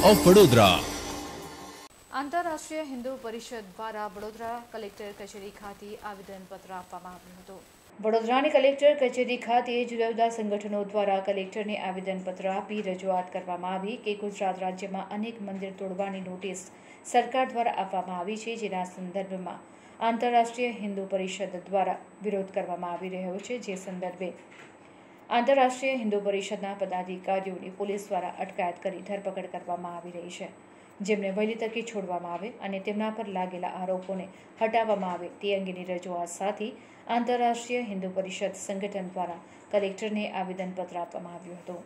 Of Vadodara. आंतरराष्ट्रीय हिंदू परिषद द्वारा Vadodara collector कचेरी खाते आवेदनपत्र आपवामां આવ્યું હતું। વડોદરાની કલેક્ટર કચેરી ખાતે જુદા જુદા સંગઠનો દ્વારા કલેક્ટરને આવેદનપત્ર આપી રજૂઆત કરવામાં આવી કે ગુજરાત રાજ્યમાં અનેક મંદિર તોડવાની નોટિસ સરકાર દ્વારા આપવામાં આવી છે, જેના સંદર્ભમાં આંતરરાષ્ટ્રીય હિન્દુ પરિષદ દ્વારા વિરોધ કરવામાં આવી રહ્યો છે। જે સંદર્ભે આંતરરાષ્ટ્રીય હિન્દુ પરિષદના પદાધિકારીઓની પોલીસ દ્વારા અટકાયત કરી ધરપકડ કરવામાં આવી રહી છે, જેમને વહેલી તકે છોડવામાં આવે અને તેમના પર લાગેલા આરોપોને હટાવવામાં આવે તે અંગેની રજૂઆત સાથે આંતરરાષ્ટ્રીય હિન્દુ પરિષદ સંગઠન દ્વારા કલેક્ટરને આવેદનપત્ર આપવામાં આવ્યું હતું।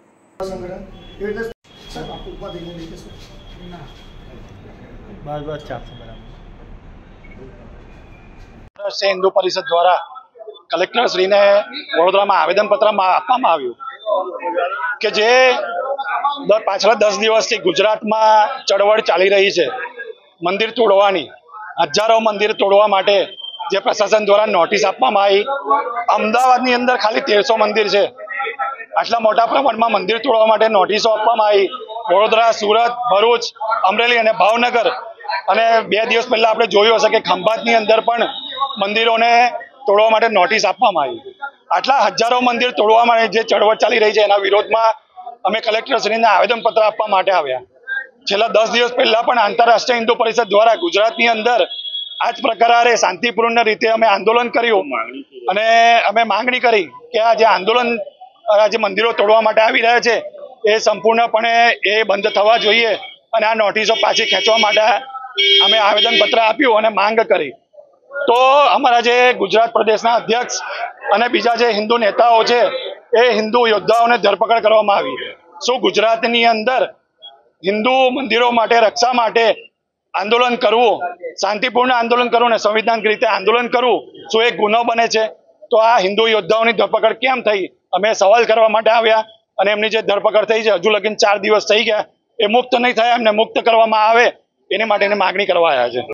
हिंदू परिषद द्वारा कलेक्टर श्री ने वडोदरा में आवेदनपत्र आपवामां आव्युं के जे पाछला 10 दिवस गुजरात में चळवळ चाली रही है मंदिर तोड़वानी। हजारों मंदिर तोड़वा माटे जे प्रशासन द्वारा नोटिस आपवामां आई। अमदावादनी अंदर खाली 1300 मंदिर है। आटला मोटा प्रमाणमां मंदिर तोड़वा माटे नोटिसो आपवामां आई। वडोदरा, सूरत, भरूच, अमरेली अने भावनगर अने 2 दिवस पहला आपणे जोयुं हशे के खंभातनी अंदर पण मंदिरोने तोड़वा माटे नोटिस आपवामां आई। आटला हजारों मंदिर तोड़वा माटे जे चळवळ चाली रही है एना विरोधमां अमे कलेक्टरश्रीने आवेदनपत्र आपवा माटे आव्या। छेल्ला 10 दिवस पहला पण आंतरराष्ट्रीय हिंदू परिषद द्वारा गुजरातनी अंदर आज प्रकारे शांतिपूर्ण रीते अमे आंदोलन कर्युं अने अमे मांगणी करी के आ जे आंदोलन आज मंदिरो तोड़वा माटे आवी रह्या छे ए संपूर्णपणे ए बंध थवा जोईए अने आ नोटिसो पाછી खेंचवा माटे अमे आवेदनपत्र आप्युं अने मांग करी। तो अमरा जे गुजरात प्रदेशना अध्यक्ष अने बीजा जे हिंदू नेताओ छे ए हिंदू योद्धाओने धरपकड़ करवामां आवी। शुं गुजरातनी अंदर हिंदू मंदिरों माटे रक्षा माटे आंदोलन करवुं, शांतिपूर्ण आंदोलन करवुं ने संविधानिक रीते आंदोलन करवुं शुं एक गुनो बने छे? तो आ हिंदू योद्धाओनी धरपकड़ केम थई अमे सवाल करवा माटे आव्या अने एमनी जे धरपकड़ थई छे हजू लगीन 4 दिवस थई गया ए मुक्त नहीं थया, एमने मुक्त करवामां आवे एनी माटेनी मागणी करवा आव्या छे।